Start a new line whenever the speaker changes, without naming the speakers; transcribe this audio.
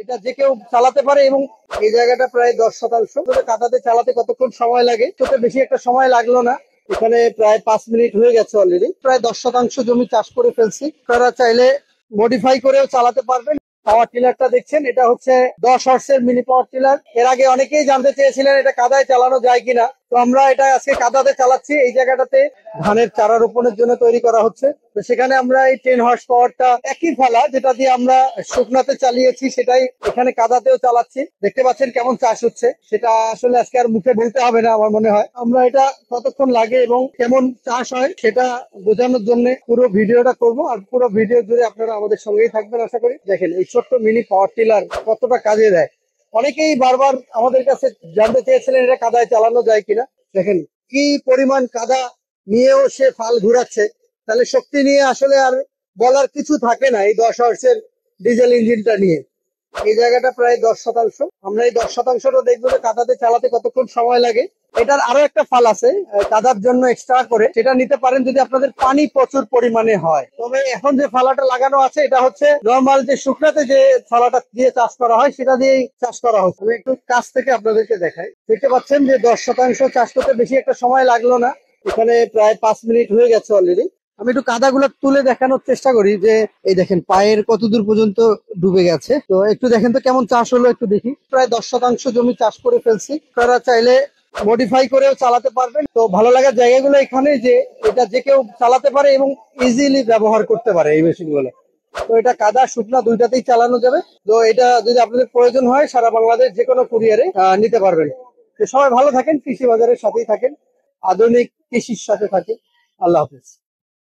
এটা যে কেউ চালাতে পারে এবং এই জায়গাটা প্রায় 10%। কাদাতে চালাতে কতক্ষণ সময় লাগে? তোতে বেশি একটা সময় লাগলো না, এখানে প্রায় 5 মিনিট হয়ে গেছে অলরেডি। প্রায় 10% জমি চাষ করে ফেলছি। আপনারা চাইলে মডিফাই করেও চালাতে পারবেন। পাওয়ার টিলারটা দেখছেন, এটা হচ্ছে 10 হর্সের মিনি পাওয়ার টিলার। এর আগে অনেকেই জানতে চেয়েছিলেন এটা কাদায় চালানো যায় কিনা, তো আমরা এটা আজকে কাদাতে চালাচ্ছি। এই জায়গাটাতে ধানের চারা রোপণের জন্য তৈরি করা হচ্ছে, তো সেখানে আমরা এই 10 হর্স পাওয়ারটা একই ফালা যেটা দিয়ে আমরা শুকনাতে চালিয়েছি সেটাই এখানে কাদাতেও চালাচ্ছি। দেখতে পাচ্ছেন কেমন চাষ হচ্ছে, সেটা আসলে আজকে আর মুখে বলতে হবে না আমার মনে হয়। আমরা এটা কতক্ষণ লাগে এবং কেমন চাষ হয় সেটা বোঝানোর জন্য পুরো ভিডিওটা করব, আর পুরো ভিডিও জুড়ে আপনারা আমাদের সঙ্গেই থাকবেন আশা করি। দেখেন এই ছোট্ট মিনি পাওয়ার টিলার কতটা কাজে দেয়। অনেকেই বারবার আমাদের কাছে জানতে চেয়েছিলেন এটা কাদায় চালানো যায় কিনা। দেখেন কি পরিমাণ কাদা নিয়েও সে ফাল ঘুরাচ্ছে, তাহলে শক্তি নিয়ে আসলে আর বলার কিছু থাকে না। এই 10 হর্সের ডিজেল ইঞ্জিনটা নিয়ে এই জায়গাটা প্রায় 10%। আমরা এই 10%টা দেখবো যে কাদাতে চালাতে কতক্ষণ সময় লাগে। এটার আরো একটা ফাল আছে কাদার জন্য এক্সট্রা করে, সেটা নিতে পারেন যদি আপনাদের পানি প্রচুর পরিমাণে হয়। তবে এখন যে ফালাটা লাগানো আছে এটা হচ্ছে নর্মাল যে শুকনাতে যে ফালাটা দিয়ে চাষ করা হয় সেটা দিয়েই চাষ করা হচ্ছে। আমি একটু কাছ থেকে আপনাদেরকে দেখাই। দেখতে পাচ্ছেন যে 10% চাষ করতে বেশি একটা সময় লাগলো না, এখানে প্রায় 5 মিনিট হয়ে গেছে অলরেডি। আমি একটু কাদাগুলো তুলে দেখানোর চেষ্টা করি যে এই দেখেন পায়ের কত দূর পর্যন্ত ডুবে গেছে। তো একটু দেখেন তো কেমন চাষ হলো, একটু দেখি। প্রায় 10% জমি চাষ করে ফেলছি। আপনারা চাইলে মডিফাই করেও চালাতে পারবেন। তো ভালো লাগার জায়গাগুলো এখানে যে এটা যে কেউ চালাতে পারে এবং ইজিলি ব্যবহার করতে পারে এই মেশিন গুলো। তো এটা কাদা শুকনা দুইটাতেই চালানো যাবে। তো এটা যদি আপনাদের প্রয়োজন হয় সারা বাংলাদেশ যে কোনো কুরিয়ারে নিতে পারবেন। তো সবাই ভালো থাকেন, কৃষি বাজারের সাথেই থাকেন, আধুনিক কৃষির সাথে থাকেন। আল্লাহ হাফেজ।